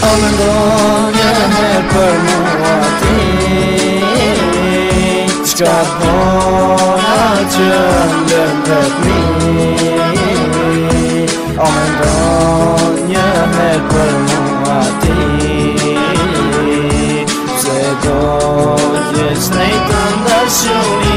O mendon një herë për mua ti, çka pona që ndën vetëmi. O mendon një herë për mua ti, pse do t'jesh nejtë ndashuri.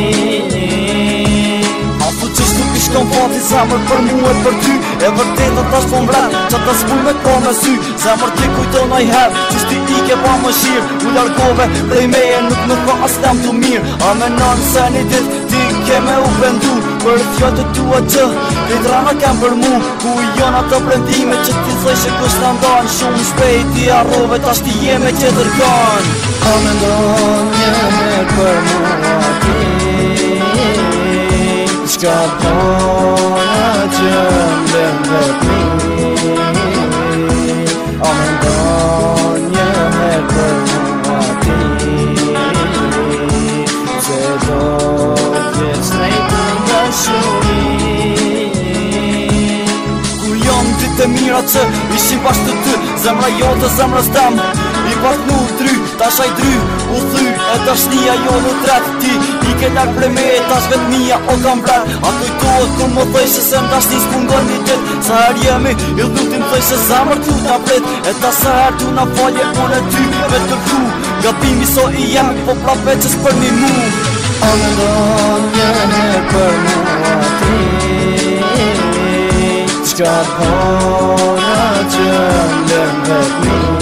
Shkon fati zamër për mu e për ty, e vërtetë tash po mbret, që ta s'pull me ko me sy. Zamër ti kujton oj her, që shti ike pa më shirë, u largove prej meje nuk më ka as tem të mirë. A menon se një dit ti ke me u bendu, për fjotët tua që këtë rana kem për mu. Ku jon ato prendime që ti thoj që kush të ndonë, shumë shpejt ti arrove tash ti jeme që dërgon. A mendon një herë për mua ti, çka pona që ndën vetëmi. O mendon një herë për mua ti, pse do t'jesh nejtë ndashuri. Kur jom ditë e mira që ishim bashkë të ty, zemra jote zemra stem, i part nu dry, tash aj dry, u thy, e dashnia jo në tret. Ti i ke larg prej me, tash vetëmia o kam vret. A kujtohet kur më thoj se se m'dashni s'pungon një dit, sa her jemi, i dhutin thoj se zamër t'ju t'a prit. E ta sa her t'ju na falje, unë e ty me t'kërku, gabimi so i jem, po prap veqës për një mu. O mendon një herë për mua ti, çka pona që ndën vetëmi.